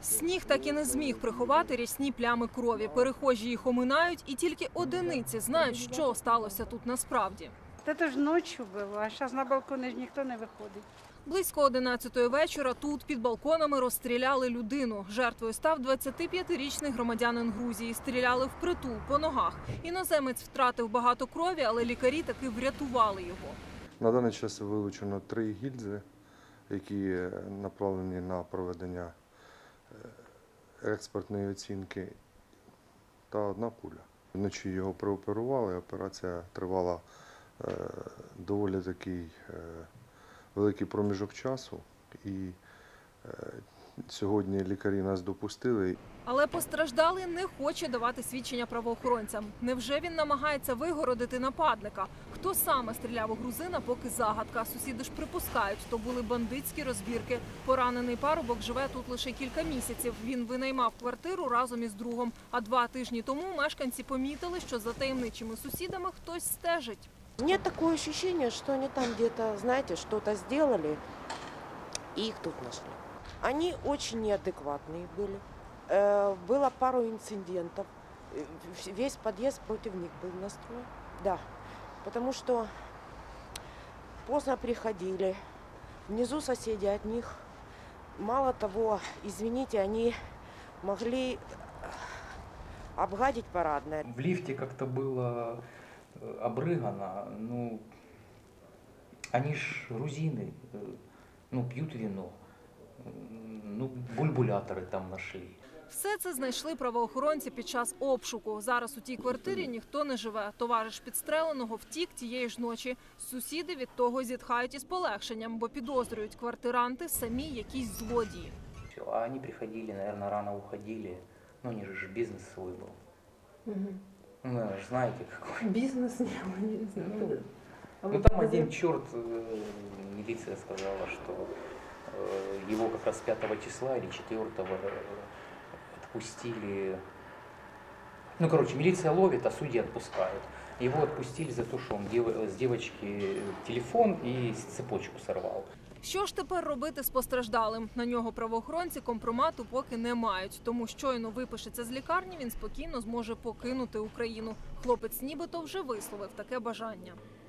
Сніг так і не зміг приховати рясні плями крові. Перехожі їх оминають, і тільки одиниці знають, що сталося тут насправді. Це ж ночі було, а зараз на балкони ж ніхто не виходить. Близько 11-ї вечора тут під балконами розстріляли людину. Жертвою став 25-річний громадянин Грузії. Стріляли впритул, по ногах. Іноземець втратив багато крові, але лікарі таки врятували його. На даний час вилучено 3 гільзи, які направлені на проведення експертної оцінки, та 1 куля. Вночі його прооперували, операція тривала доволі такий великий проміжок часу, і сьогодні лікарі нас допустили. Але постраждалий не хоче давати свідчення правоохоронцям. Невже він намагається вигородити нападника? Хто саме стріляв у грузина, поки загадка. Сусіди ж припускають, то були бандитські розбірки. Поранений парубок живе тут лише кілька місяців. Він винаймав квартиру разом із другом. А 2 тижні тому мешканці помітили, що за таємничими сусідами хтось стежить. У меня такое ощущение, что они там где-то, знаете, что-то сделали, и их тут нашли. Они очень неадекватные были. Было пару инцидентов. Весь подъезд против них был настроен. Да, потому что поздно приходили. Внизу соседи от них. Мало того, извините, они могли обгадить парадное. В лифте как-то было обрыгано, ну, они ж грузины, ну, пьют вино, ну, бульбуляторы там нашли. Все це знайшли правоохоронці під час обшуку. Зараз у тій квартирі ніхто не живе. Товариш підстреленого втік тієї ж ночі. Сусіди від того зітхають із полегшенням, бо підозрюють, квартиранти самі якісь злодії. А они приходили, наверное, рано уходили, ну, у них же бизнес свой был. Ну, наверное, знаете, какой. Бизнес не было, не знаю. Ну, там один черт, милиция сказала, что его как раз 5 числа или 4 отпустили. Ну, короче, милиция ловит, а судьи отпускают. Его отпустили за то, что он с девочки телефон и цепочку сорвал. Що ж тепер робити з постраждалим? На нього правоохоронці компромату поки не мають. Тому щойно випишеться з лікарні, він спокійно зможе покинути Україну. Хлопець нібито вже висловив таке бажання.